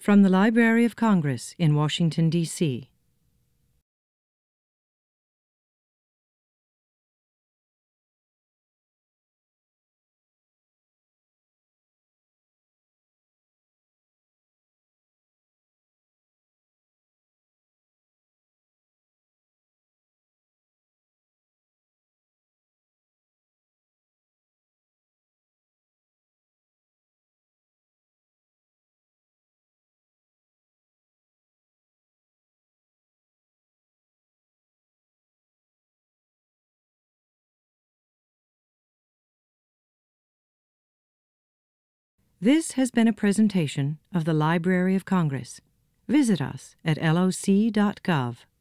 From the Library of Congress in Washington, D.C. This has been a presentation of the Library of Congress. Visit us at loc.gov.